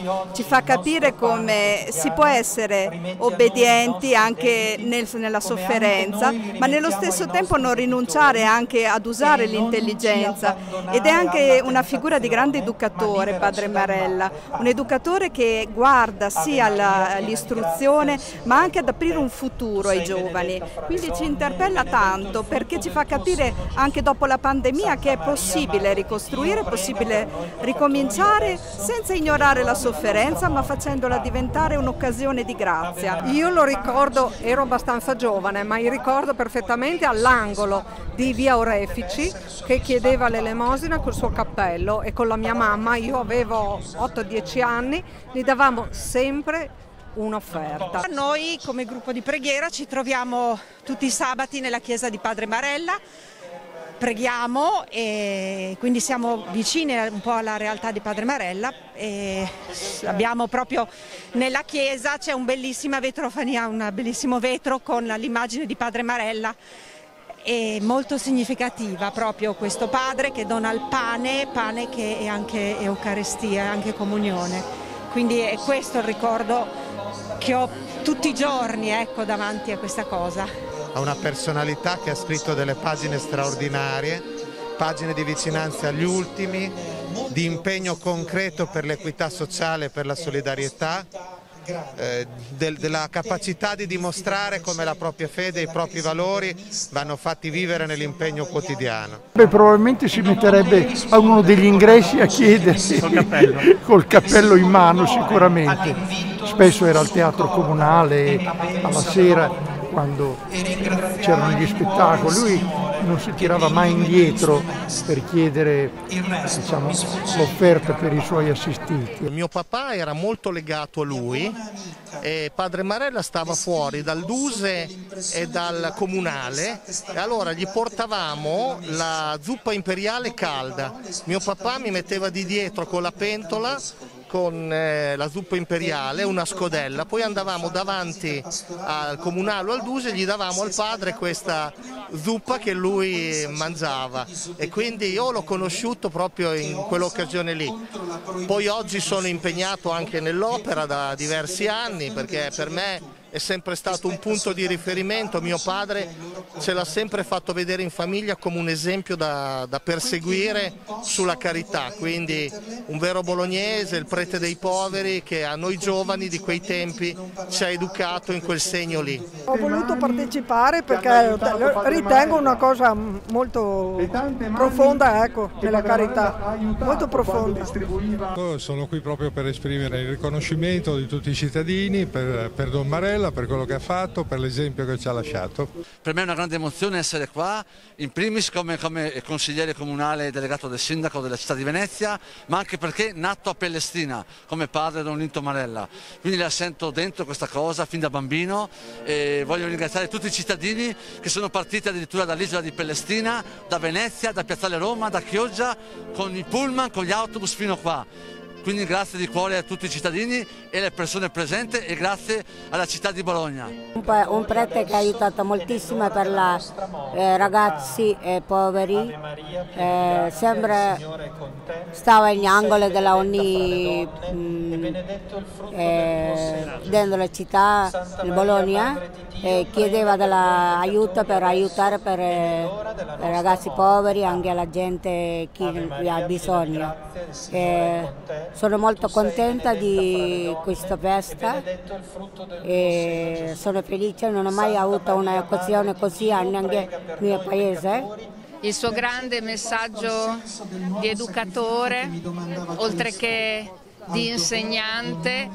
ci fa capire come si può essere obbedienti anche nella sofferenza, ma nello stesso tempo non rinunciare anche ad usare l'intelligenza, ed è anche una figura di grande educatore padre Marella, un educatore che guarda sia all'istruzione ma anche ad aprire un futuro ai giovani, quindi ci interpella tanto perché ci fa capire anche dopo la pandemia che è possibile ricostruire, è possibile ricominciare senza ignorare la sofferenza ma facendola diventare un'occasione di grazia. Io lo ricordo, ero abbastanza giovane, ma mi ricordo perfettamente all'angolo di via Orefici che chiedeva l'elemosina col suo cappello, e con la mia mamma, io avevo 8-10 anni, gli davamo sempre un'offerta. Noi come gruppo di preghiera ci troviamo tutti i sabati nella chiesa di Padre Marella, preghiamo e quindi siamo vicini un po' alla realtà di Padre Marella, e abbiamo proprio nella chiesa c'è un bellissima vetrofania, un bellissimo vetro con l'immagine di Padre Marella. È molto significativa proprio questo padre che dona il pane che è anche Eucaristia, è anche comunione. Quindi è questo il ricordo che ho tutti i giorni, ecco, davanti a questa cosa. Ha una personalità che ha scritto delle pagine straordinarie, pagine di vicinanza agli ultimi, di impegno concreto per l'equità sociale, per la solidarietà, della capacità di dimostrare come la propria fede e i propri valori vanno fatti vivere nell'impegno quotidiano. Beh, probabilmente si metterebbe a uno degli ingressi a chiedersi col cappello in mano, sicuramente. Spesso era al teatro comunale alla sera quando c'erano gli spettacoli, lui non si tirava mai indietro per chiedere, diciamo, l'offerta per i suoi assistiti. Mio papà era molto legato a lui e Padre Marella stava fuori dal Duse e dal comunale, e allora gli portavamo la zuppa imperiale calda. Mio papà mi metteva di dietro con la pentola con la zuppa imperiale, una scodella, poi andavamo davanti al comunale o al Duse e gli davamo al padre questa zuppa che lui mangiava, e quindi io l'ho conosciuto proprio in quell'occasione lì. Poi oggi sono impegnato anche nell'opera da diversi anni, perché per me è sempre stato un punto di riferimento. Mio padre ce l'ha sempre fatto vedere in famiglia come un esempio da perseguire sulla carità, quindi un vero bolognese, il prete dei poveri, che a noi giovani di quei tempi ci ha educato in quel segno lì. Ho voluto partecipare perché ritengo una cosa molto profonda, ecco, nella carità, molto profonda. Sono qui proprio per esprimere il riconoscimento di tutti i cittadini per Don Marella, per quello che ha fatto, per l'esempio che ci ha lasciato. Per me è una grande emozione essere qua, in primis come consigliere comunale delegato del sindaco della città di Venezia, ma anche perché nato a Pellestrina come padre Don Linto Marella. Quindi la sento dentro questa cosa fin da bambino, e voglio ringraziare tutti i cittadini che sono partiti addirittura dall'isola di Pellestrina, da Venezia, da Piazzale Roma, da Chioggia, con i pullman, con gli autobus fino qua. Quindi grazie di cuore a tutti i cittadini e alle persone presenti, e grazie alla città di Bologna. Un prete che ha aiutato moltissimo per ragazzi poveri, sempre stava in angolo della ogni dentro la città di Bologna, e chiedeva dell'aiuto per aiutare per i ragazzi poveri, anche alla gente che ha bisogno. Sono molto contenta di questa festa e sono felice, non ho mai avuto un'occasione così neanche nel mio paese. Il suo grande messaggio di educatore, oltre che di insegnante,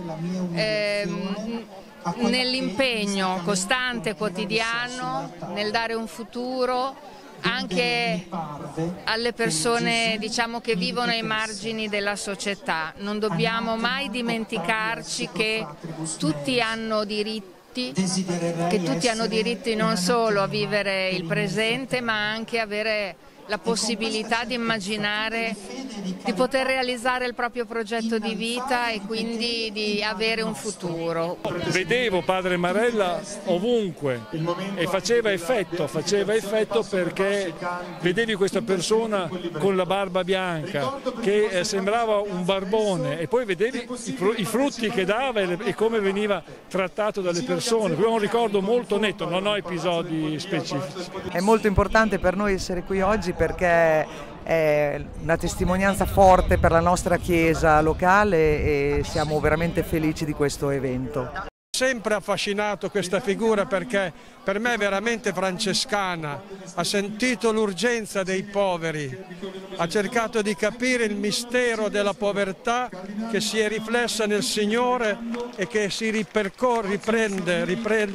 nell'impegno costante, quotidiano, nel dare un futuro anche alle persone, diciamo, che vivono ai margini della società. Non dobbiamo mai dimenticarci che tutti hanno diritti, non solo a vivere il presente ma anche avere la possibilità di immaginare di poter realizzare il proprio progetto di vita e quindi di avere un futuro. Vedevo Padre Marella ovunque e faceva effetto perché vedevi questa persona con la barba bianca che sembrava un barbone e poi vedevi i frutti che dava e come veniva trattato dalle persone. Ho un ricordo molto netto, non ho episodi specifici. È molto importante per noi essere qui oggi perché è una testimonianza forte per la nostra chiesa locale e siamo veramente felici di questo evento. Sempre affascinato questa figura perché per me è veramente francescana, ha sentito l'urgenza dei poveri, ha cercato di capire il mistero della povertà che si è riflessa nel Signore e che si riprende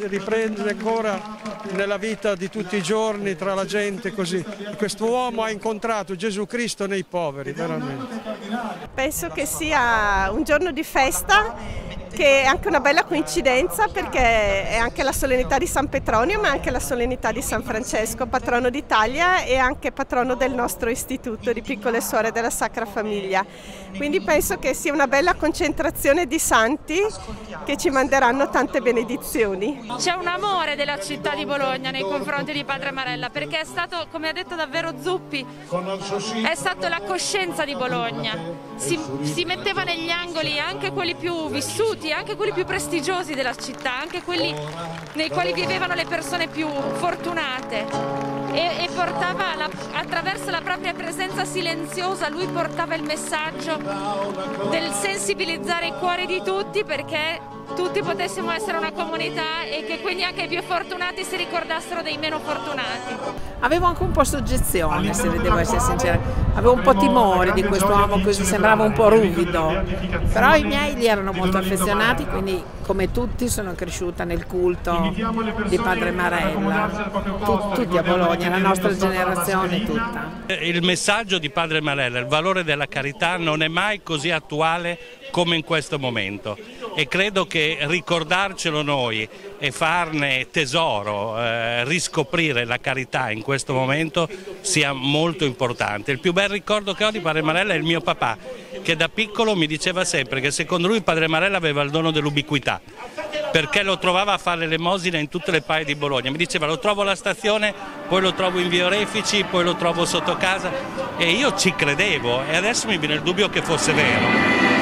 ancora nella vita di tutti i giorni tra la gente così. Quest'uomo ha incontrato Gesù Cristo nei poveri, veramente. Penso che sia un giorno di festa, che è anche una bella coincidenza perché è anche la solennità di San Petronio ma anche la solennità di San Francesco, patrono d'Italia e anche patrono del nostro istituto di piccole suore della Sacra Famiglia. Quindi penso che sia una bella concentrazione di santi che ci manderanno tante benedizioni. C'è un amore della città di Bologna nei confronti di Padre Marella perché è stato, come ha detto davvero Zuppi, è stato la coscienza di Bologna. Si metteva negli angoli anche quelli più vissuti, anche quelli più prestigiosi della città, anche quelli nei quali vivevano le persone più fortunate e portava attraverso la propria presenza silenziosa, lui portava il messaggio del sensibilizzare i cuori di tutti perché tutti potessimo essere una comunità e che quindi anche i più fortunati si ricordassero dei meno fortunati. Avevo anche un po' soggezione, se ne devo essere sincera, avevo un po' timore di questo uomo così, sembrava un po' ruvido, però i miei gli erano molto affezionati, quindi come tutti sono cresciuta nel culto di Padre Marella, tutti a Bologna, la nostra generazione tutta. Il messaggio di Padre Marella, il valore della carità non è mai così attuale come in questo momento e credo che ricordarcelo noi e farne tesoro, riscoprire la carità in questo momento sia molto importante. Il più bel ricordo che ho di Padre Marella è il mio papà, che da piccolo mi diceva sempre che secondo lui Padre Marella aveva il dono dell'ubiquità, perché lo trovava a fare l'elemosina in tutte le paie di Bologna. Mi diceva lo trovo alla stazione, poi lo trovo in via Orefici, poi lo trovo sotto casa e io ci credevo e adesso mi viene il dubbio che fosse vero.